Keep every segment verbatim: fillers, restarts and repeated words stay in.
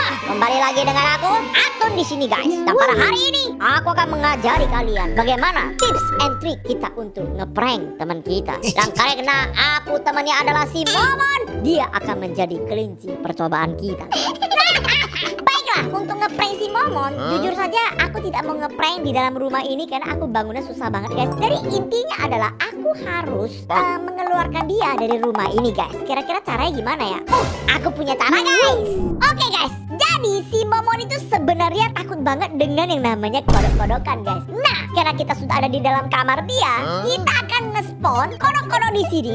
kembali lagi dengan aku, Atun di sini guys. Dan pada hari ini aku akan mengajari kalian bagaimana tips and trick kita untuk ngeprank teman kita. Dan karena aku temannya adalah si Momon, dia akan menjadi kelinci percobaan kita. Baiklah, untuk ngeprank si Momon, huh? Jujur saja aku tidak mau ngeprank di dalam rumah ini karena aku bangunnya susah banget guys. Jadi intinya adalah aku harus uh, mengeluarkan dia dari rumah ini guys. Kira-kira caranya gimana ya? Oh, aku punya cara guys. Oke guys, jadi si Momon itu sebenarnya takut banget dengan yang namanya kodok-kodokan guys. Nah, karena kita sudah ada di dalam kamar dia, huh? Kita akan nge-spawn kodok-kodok di sini.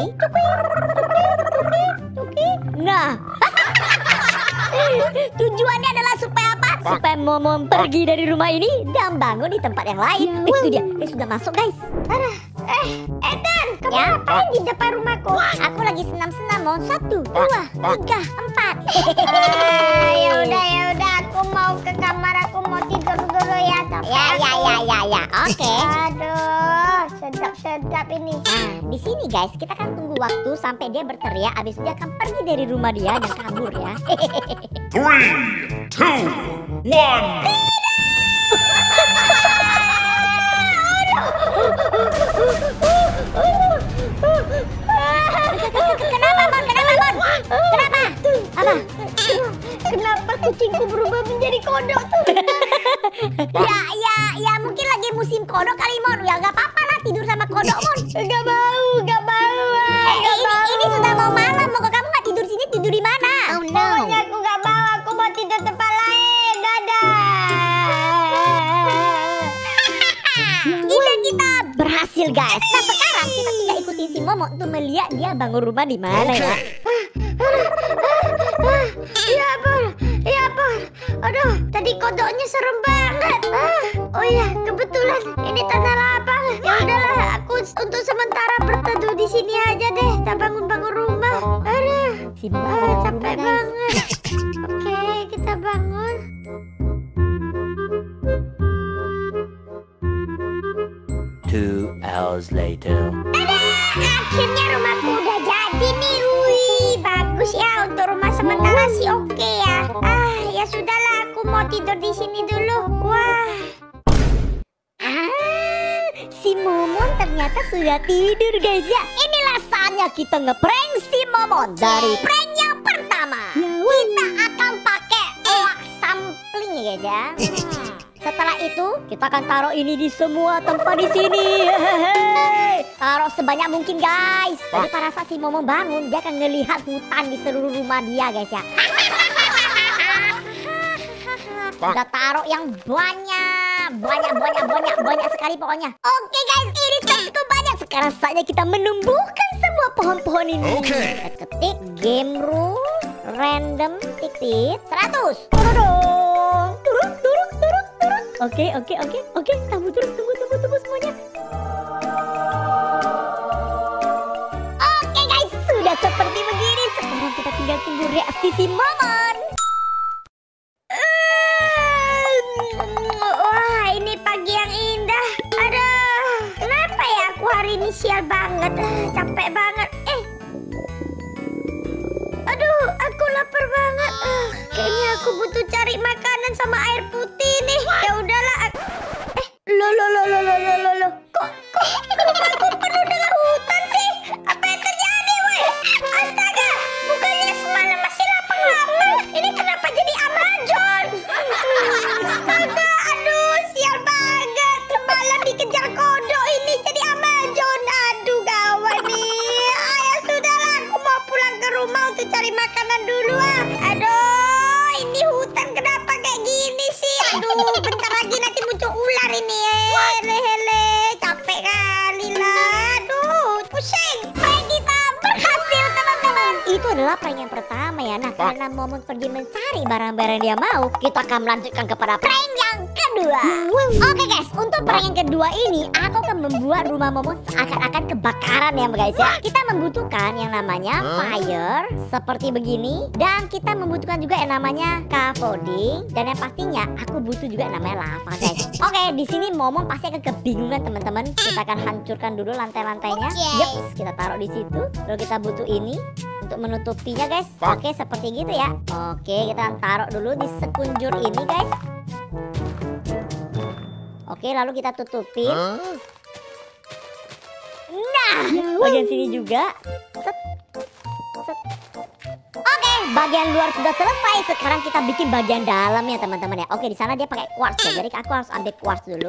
Nah, tujuannya adalah supaya apa? Supaya Momon pergi dari rumah ini dan bangun di tempat yang lain. Itu dia, dia sudah masuk guys. Aduh, eh, Ethan, kamu ya? Ngapain di depan rumahku? Aku lagi senam-senam, Mon. Satu, dua, tiga, empat. Ah, ya udah, ya udah. Aku mau ke kamar, aku mau tidur dulu ya. Capek ya, ya, ya, ya, ya. Oke. Okay. Aduh, sedap-sedap ini. Nah, di sini guys, kita kan tunggu waktu sampai dia berteriak. Abis dia akan pergi dari rumah dia dan kabur ya. Three, two, one. Kenapa, Mon? Kenapa, Mon? Kenapa? Apa? Kenapa kucingku berubah menjadi kodok tuh? Ya, ya, ya mungkin lagi musim kodok kali, Mon. Ya nggak apa-apa lah tidur sama kodok, Mon. Gak mau, gak mau. Eh, ini, ini sudah mau malam. Mau kamu nggak tidur sini? Tidur di mana? Oh no. Pokoknya aku gak mau. Aku mau tidur tempat lain. Dadah. Ide kita berhasil, guys. Nah, sekarang kita tinggal ikutin si Momo untuk melihat dia bangun rumah di mana ya. Ya ampun, ya ampun. Aduh, tadi kodoknya serem banget. Oh iya, kebetulan ini tanah lapang. Ya udahlah, aku untuk sementara berteduh di sini aja deh. Kita bangun-bangun rumah. Aduh, Si Momo ah, bangun capek rumah, guys. banget. Oke, kita bangun. Two hours later. Akhirnya rumahku udah jadi nih. Wih, bagus ya untuk rumah sementara sih oke ya. Ah, ya sudahlah, aku mau tidur di sini dulu. Wah. Ah, si Momon ternyata sudah tidur, guys ya. Inilah saatnya kita ngeprank si Momon. Dari prank yang pertama, kita akan pakai oak sampling ya, guys ya. Hmm. Setelah itu kita akan taruh ini di semua tempat di sini. Hehehe. Taruh sebanyak mungkin guys. Jadi pada saat si Momon bangun, dia akan ngelihat hutan di seluruh rumah dia guys ya. Kita taruh yang banyak, banyak, banyak, banyak, banyak sekali pokoknya. Oke guys, ini sudah cukup banyak. Sekarang saatnya kita menumbuhkan semua pohon-pohon ini. Oke. Kita ketik game room random titik seratus. Turun, turun, turun, turun, turun. Oke, oke, oke, oke. Tunggu terus, tunggu, tunggu, tunggu semuanya. Oke guys, sudah seperti begini. Sekarang kita tinggal tunggu reaksi si Momon. Wah, ini pagi yang indah. Aduh, kenapa ya aku hari ini sial banget. Ah, capek banget. Eh, aduh, aku lapar banget. Ah, kayaknya aku butuh cari makanan sama air putih nih. Ya udahlah. Eh, lo lo lo lo lo lo lo lo. Kok kok rumahku penuh dengan hutan sih? Apa yang terjadi, weh? Astaga, bukannya semalam masih lapang-lapang. Ini kenapa jadi Amazon? Astaga, aduh, sial banget. Semalam dikejar kodok, ini jadi Amazon. Aduh, gawat nih. Ah, ya sudahlah, aku mau pulang ke rumah untuk cari makanan dulu ah. Aduh, ini hutan kenapa kayak gini sih? Aduh, bentar lagi nanti muncul ular ini. Hele, hele, capek kali lah. Aduh, pusing. Prank kita berhasil teman-teman. Itu adalah prank yang pertama ya. Nah, karena Momon pergi mencari barang-barang dia mau, kita akan melanjutkan kepada prank yang kedua. kedua. Oke guys, untuk prank yang kedua ini aku akan membuat rumah Momo seakan-akan kebakaran ya guys ya. Kita membutuhkan yang namanya fire seperti begini, dan kita membutuhkan juga yang namanya scaffolding, dan yang pastinya aku butuh juga yang namanya lava guys. Oke, di sini Momo pasti akan kebingungan teman-teman. Kita akan hancurkan dulu lantai-lantainya. Yups, kita taruh di situ. Lalu kita butuh ini untuk menutupinya guys. Oke, seperti gitu ya. Oke, kita taruh dulu di sekunjur ini guys. Oke, lalu kita tutupin. Nah, bagian sini juga. Set, set. Oke, bagian luar sudah selesai. Sekarang kita bikin bagian dalamnya teman-teman ya. Oke, di sana dia pakai quartz ya. Jadi aku harus ambil quartz dulu.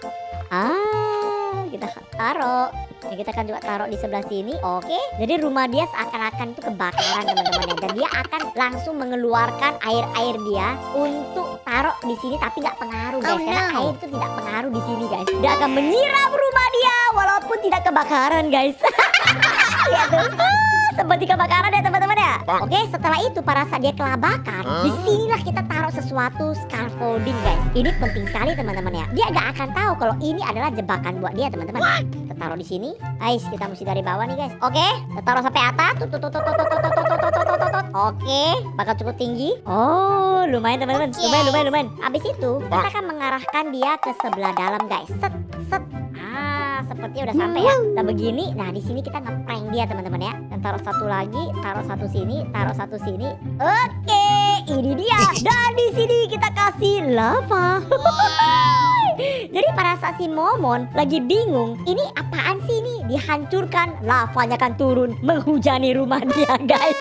Ah, kita taruh. Ini kita akan juga taruh di sebelah sini. Oke, jadi rumah dia seakan-akan itu kebakaran teman-teman ya. Dan dia akan langsung mengeluarkan air-air dia untuk taruh di sini, tapi nggak pengaruh guys. Oh, no. Karena air itu tidak pengaruh di sini guys. Dia akan menyiram rumah dia walaupun tidak kebakaran guys. Lihat tuh. Seperti kebakaran ya teman-teman ya. Oke, setelah itu pada saat dia kelabakan, huh? Disinilah kita taruh sesuatu scaffolding guys. Ini penting sekali teman-teman ya. Dia gak akan tahu kalau ini adalah jebakan buat dia teman-teman. Kita taruh di sini. Guys, kita mesti dari bawah nih guys. Oke, kita taruh sampai atas. Tut, tut, tut, tut, tut, tut, tut, tut, tut, tut, tut. Oke, bakal cukup tinggi. Oh, lumayan teman-teman. Lumayan, lumayan, lumayan. Habis itu kita akan mengarahkan dia ke sebelah dalam guys. Set, set. Ah, sepertinya udah sampai ya. Nah begini, nah di sini kita ngeprank dia teman-teman ya. Dan taruh satu lagi, taruh satu sini, taruh satu sini. Oke, ini dia. Dan di sini kita kasih lava. Jadi pada saat si Momon lagi bingung, ini apaan sih ini? Dihancurkan, lavanya kan turun menghujani rumah dia guys.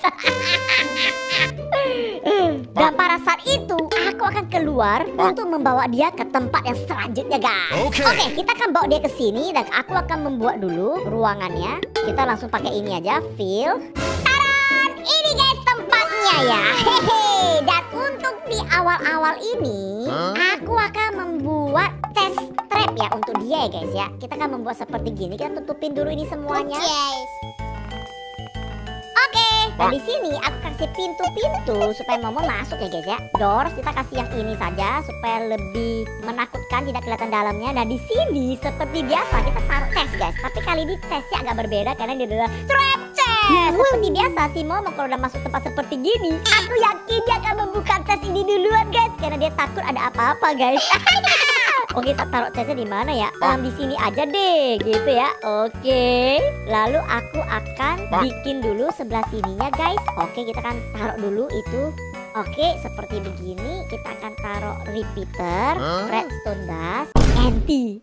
Dan pada saat itu aku akan keluar untuk membawa dia ke tempat yang selanjutnya guys. Oke, okay. okay, kita akan bawa dia ke sini dan aku akan membuat dulu ruangannya. Kita langsung pakai ini aja, fill. Taran! Ini guys tempatnya ya. Hehe. Dan untuk di awal-awal ini aku akan membuat chest trap ya untuk dia ya guys ya. Kita akan membuat seperti gini. Kita tutupin dulu ini semuanya. Dan di sini aku kasih pintu-pintu supaya Momo masuk ya guys ya. Doors kita kasih yang ini saja supaya lebih menakutkan, tidak kelihatan dalamnya. Dan di sini seperti biasa kita taruh chest guys. Tapi kali ini chestnya agak berbeda karena dia adalah trap chest. Seperti biasa si Momo kalau udah masuk tempat seperti gini, aku yakin dia akan membuka chest ini duluan guys, karena dia takut ada apa-apa guys. Oke, kita taruh chestnya di mana ya? Um, di sini aja deh, gitu ya. Oke. Lalu aku akan bikin dulu sebelah sininya, guys. Oke, kita akan taruh dulu itu. Oke, seperti begini. Kita akan taruh repeater, redstone dust, anti.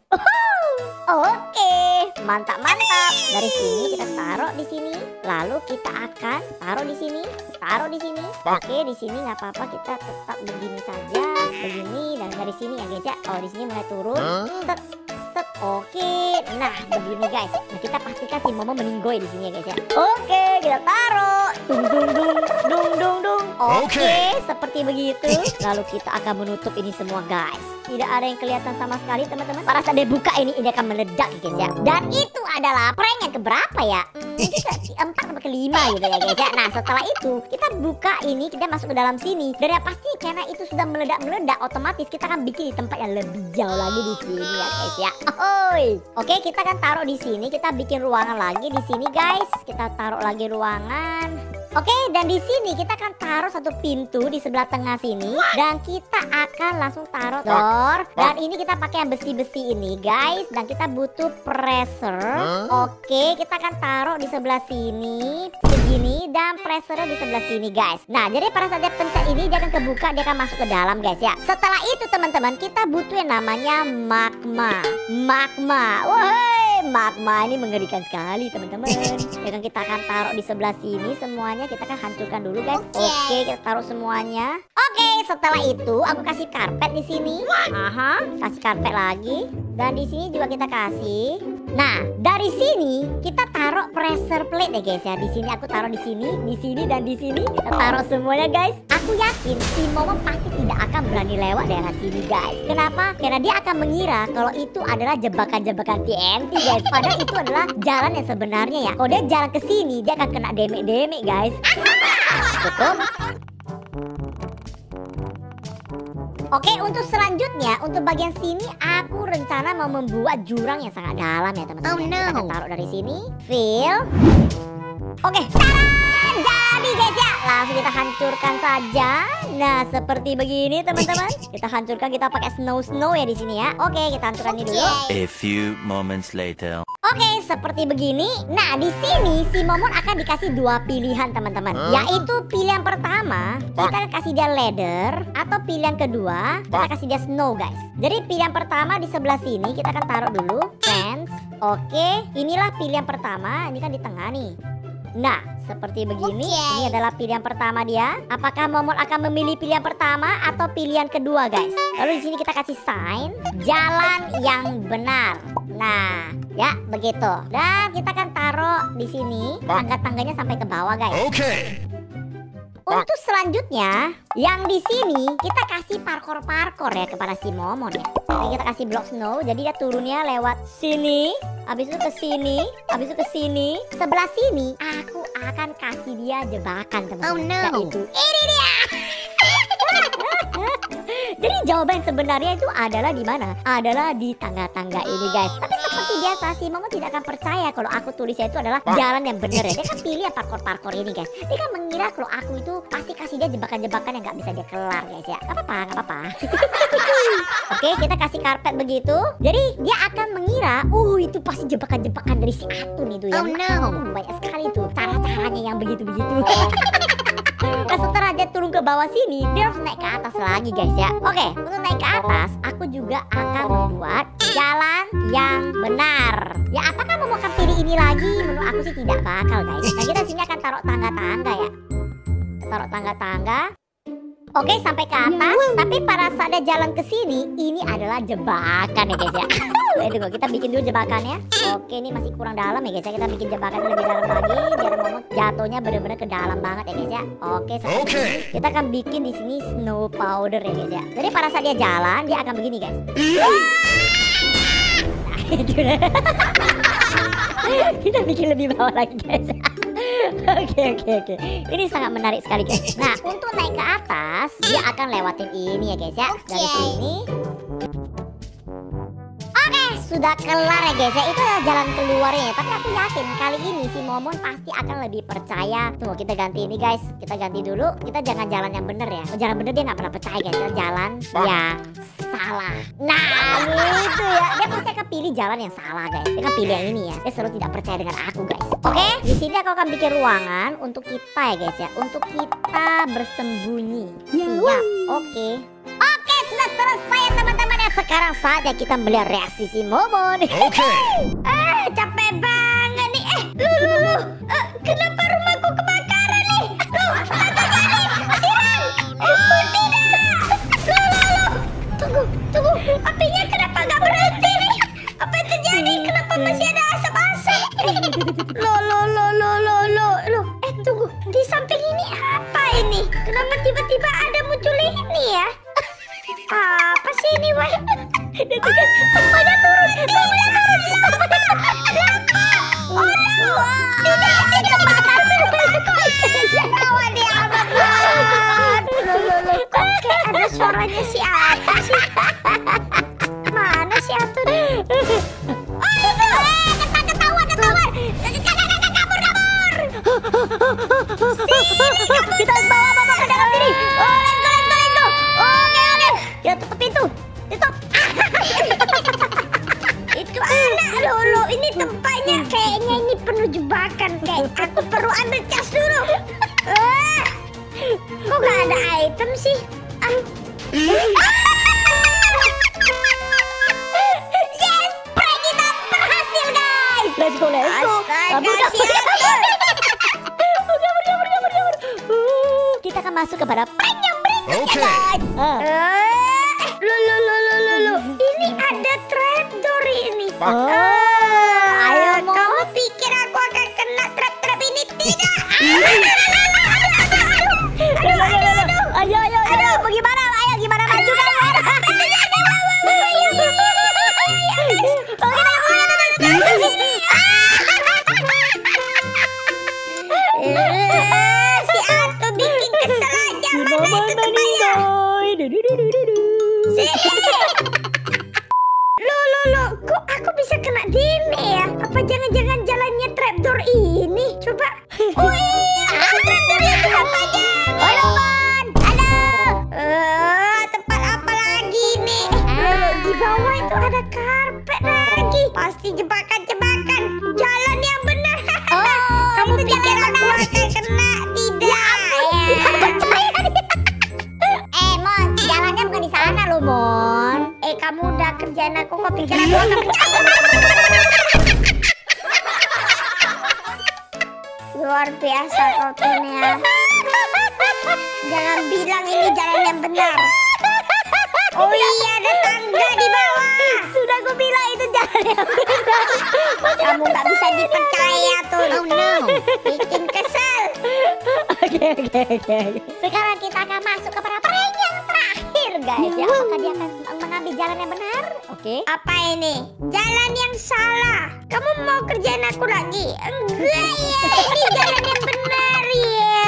Oke, mantap-mantap. Dari sini kita taruh di sini. Lalu kita akan taruh di sini, taruh di sini. Oke, di sini nggak apa-apa, kita tetap begini saja, begini, dan dari sini ya guys ya. Oh, di sini mulai turun. Set, set. Oke, nah begini guys. Nah, kita pastikan si Momo meninggoy di sini ya guys ya. Oke, kita taruh. Dung dung dung, dung dung dung. Oke, seperti begitu. Lalu kita akan menutup ini semua guys. Tidak ada yang kelihatan sama sekali teman-teman. Pada saat dia buka ini, ini akan meledak guys ya. Dan itu adalah prank yang keberapa ya? Hmm, keempat atau kelima gitu ya guys ya. Nah setelah itu kita buka ini, kita masuk ke dalam sini. Dan yang pasti karena itu sudah meledak-meledak, otomatis kita akan bikin di tempat yang lebih jauh lagi di sini ya guys ya. Oi. Oke, kita akan taruh di sini. Kita bikin ruangan lagi di sini guys. Kita taruh lagi ruangan. Oke, dan di sini kita akan taruh satu pintu di sebelah tengah sini, dan kita akan langsung taruh door. Dan ini kita pakai yang besi-besi ini, guys. Dan kita butuh pressure. Oke, kita akan taruh di sebelah sini, segini, dan pressurnya di sebelah sini, guys. Nah, jadi pada saat dia pencet ini, dia akan kebuka, dia akan masuk ke dalam, guys ya. Setelah itu, teman-teman, kita butuh yang namanya magma. Magma. Wah, magma ini mengerikan sekali, teman-teman. Dan kita akan taruh di sebelah sini semuanya. Kita akan hancurkan dulu guys. Oke, kita taruh semuanya. Oke, setelah itu aku kasih karpet di sini. Aha, kasih karpet lagi. Dan di sini juga kita kasih. Nah, dari sini kita taruh pressure plate ya guys ya. Di sini aku taruh di sini, di sini dan di sini. Kita taruh semuanya guys. Aku yakin si Momo pasti tidak akan berani lewat daerah sini guys. Kenapa? Karena dia akan mengira kalau itu adalah jebakan-jebakan T N T guys. Padahal itu adalah jalan yang sebenarnya ya. Kalau dia jalan ke sini, dia akan kena damage-damage guys. Cukup. Oke, untuk selanjutnya, untuk bagian sini aku rencana mau membuat jurang yang sangat dalam ya teman-teman. Oh, no. Kita akan taruh dari sini, fill. Oke, tada! Jadi guys ya, langsung kita hancurkan saja. Nah, seperti begini teman-teman. Kita hancurkan, kita pakai snow snow ya di sini ya. Oke, kita hancurkan ini dulu. A few moments later. Oke, seperti begini. Nah, di sini si Momon akan dikasih dua pilihan teman-teman. Yaitu pilihan pertama, kita kasih dia ladder, atau pilihan kedua, kita kasih dia snow guys. Jadi pilihan pertama di sebelah sini kita akan taruh dulu fence. Oke, inilah pilihan pertama. Ini kan di tengah nih. Nah, seperti begini. Oke. Ini adalah pilihan pertama dia. Apakah Momon akan memilih pilihan pertama atau pilihan kedua, guys? Lalu di sini kita kasih sign jalan yang benar. Nah, ya begitu. Dan kita akan taruh di sini tangga-tangganya sampai ke bawah, guys. Okay. Untuk selanjutnya, yang di sini kita kasih parkour-parkour ya kepada si Momon ya. Jadi kita kasih blok snow, jadi dia turunnya lewat sini, habis itu ke sini, habis itu ke sini. Sebelah sini aku akan kasih dia jebakan teman-teman. Oh, no. Yaitu ini dia. Jadi jawaban sebenarnya itu adalah di mana? Adalah di tangga-tangga ini guys. Tapi seperti biasa si Momon tidak akan percaya kalau aku tulisnya itu adalah jalan yang benar ya. Dia kan pilih yang parkour-parkour ini guys. Dia kan mengira kalau aku itu pasti kasih dia jebakan-jebakan yang nggak bisa dia kelar guys ya. Gak apa-apa, gak apa-apa. Oke, kita kasih karpet begitu. Jadi dia akan mengira, uh itu pasti jebakan-jebakan dari si Atun itu ya. Oh, no. Banyak sekali tuh cara-caranya yang begitu-begitu. Nah, setelah dia turun ke bawah sini, dia harus naik ke atas lagi guys ya. Oke, untuk naik ke atas, aku juga akan membuat jalan yang benar. Ya, apakah Momo akan pilih ini lagi? Menurut aku sih tidak bakal guys. Nah, kita sini akan taruh tangga-tangga ya. Taruh tangga-tangga. Oke, sampai ke atas. Tapi pada saat dia jalan ke sini, ini adalah jebakan ya guys ya. Eh, tunggu, kita bikin dulu jebakannya. Oke, ini masih kurang dalam ya guys ya. Kita bikin jebakan lebih dalam lagi biar Momon jatuhnya benar-benar ke dalam banget ya guys ya. Oke, seperti Oke. ini. Kita akan bikin di sini snow powder ya guys ya. Jadi pada saat dia jalan, dia akan begini guys. Nah, itu deh. Kita bikin lebih bawah lagi guys. Oke oke oke. Ini sangat menarik sekali guys. Nah, untuk naik ke atas, dia akan lewatin ini ya guys ya. Dari sini. Oke, sudah kelar ya guys ya. Itu adalah jalan keluarnya. Tapi aku yakin kali ini si Momon pasti akan lebih percaya. Tunggu, kita ganti ini guys. Kita ganti dulu. Kita jangan jalan yang bener ya. Oh, jalan bener dia nggak pernah percaya guys. Kita jalan yang salah. Nah, gitu ya. Dia pasti akan pilih jalan yang salah guys. Dia akan pilih yang ini ya. Dia selalu tidak percaya dengan aku guys. Oke, di sini aku akan bikin ruangan untuk kita ya guys ya. Untuk kita bersembunyi. Siap. Oke. Oke, sudah selesai ya teman-teman ya. Sekarang saatnya kita melihat reaksi si Momon. Okay. Eh, capek banget nih. Eh, lu, lu, lu. Eh, kenapa rumahku kebakaran nih? Lu, ada jadi siram. Eh, tidak. Lu, lu, lu. Tunggu, tunggu. Apinya kenapa gak berhenti nih? Apa yang terjadi? Kenapa masih ada asap-asap? Eh, lo, lo, lo, lo, lo, lo, lo. Eh, tunggu. Di samping ini apa ini? Kenapa tiba-tiba ada muncul ini ya? Apa sih ini, Wah? Dia tuh semuanya turun. Semuanya turun. Oh, no. Tidak, tidak patah. Awan dia amat banget. Loh, loh, loh. Kok kayak ada suaranya si apa sih? Mana si Atun? Oh, itu. Eh, ketahuan, ketahuan. Kabur, kabur. Sini, kabur. Kita harus bawa Mama ke dalam sini. Oh, let's go, let's go, let's go. Oke, oke. Kita tutup pintu. Tutup. Itu anak lo, lo. Ini tempatnya kayaknya ini penuh jebakan. Kayak aku perlu ambil cas dulu. Eh, kok gak ada item sih? Um. Yes, prank kita berhasil guys. Let's go, let's go. Kabur, kabur, kabur. Kabur, kabur, kabur, kabur. Uh, Kita akan masuk kepada prank yang berikutnya Oke. guys. Ah. Eh, lo, lo, lo, lo, lo, lo. Ini ada trapdoor ini. Oh, Ah, ayo, Mo. kamu pikir aku akan kena trap-trap ini? Tidak. Aduh, aduh, aduh, aduh. Ayo, ayo, ayo. Bagaimana? Ayo, gimana maju kan? Eh, si Atun bikin kesel aja. Mana itu tempatnya? Loh, loh, loh, kok aku bisa kena gini ya? Apa jangan-jangan jalannya trapdoor ini? Coba. Oh iya, trapdoornya juga panjang. Halo, Mon. Halo. Eh, tempat apa lagi nih? Loh, di bawah itu ada karpet lagi. Pasti jebakan-jebakan. Jalan yang benar. Oh, Kamu itu pikir jalan aku benar. akan kena? Tidak. Tidak percaya dia. Eh, Mon, jalannya bukan di sana loh, Mon. Eh, kamu udah kerjain aku, kok pikir aku akan pecah? Luar biasa kau ini ya. Jangan bilang ini jalan yang benar. Oh iya, ada tangga di bawah. Sudah aku bilang itu jalan yang benar. Kamu nggak bisa dipercaya tuh. Oh no. Bikin kesel. Oke, oke, oke. Sekarang kita akan masuk kepada prank yang terakhir, guys. Ya, apakah dia akan mengambil jalan yang benar? Oke. Apa ini? Jalan yang salah. Kamu mau kerjain aku lagi? Enggak ya, ini jalan yang benar ya.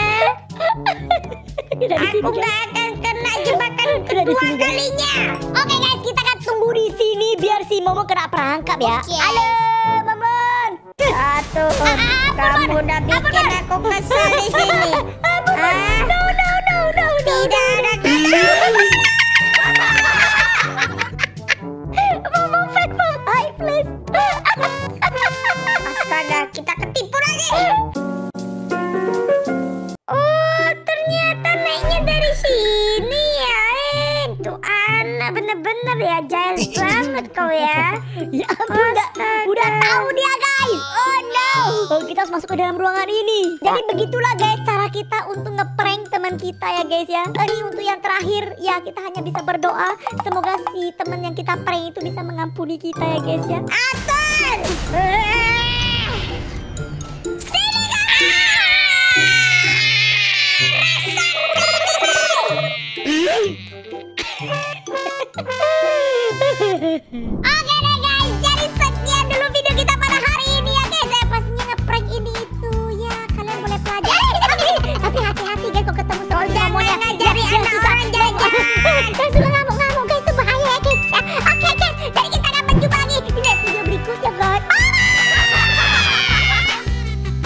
Aku gak akan kena jebakan kedua kalinya. Oke, guys, kita akan tunggu di sini biar si Momo kena perangkap ya. Halo, Momon. Satu, kamu udah bikin aku kesel di sini. Ah, No, no, no, no, no. tidak ada kata. Momo fat Mom, high please. Astaga, kita ketipu lagi. Oh, ternyata naiknya dari sini ya. Eh, tuh anak bener-bener ya, jahil banget kau ya. Ya ampun, udah, udah tahu dia, guys. Oh no. Oh, kita harus masuk ke dalam ruangan ini. Jadi begitulah, guys, cara kita untuk ngeprank teman kita ya, guys ya. Ini untuk yang terakhir, ya kita hanya bisa berdoa semoga si teman yang kita prank itu bisa mengampuni kita ya, guys ya. Aton! Sini kamu! Oke deh, guys, jadi sekian dulu video kita pada hari ini ya, guys. Saya pastinya ngeprank ini itu ya, kalian boleh pelajari. Tapi tapi hati-hati, guys, kalau ketemu sama Jangan Momo ya. ngajari Yang anak suka- orang jajan. yang suka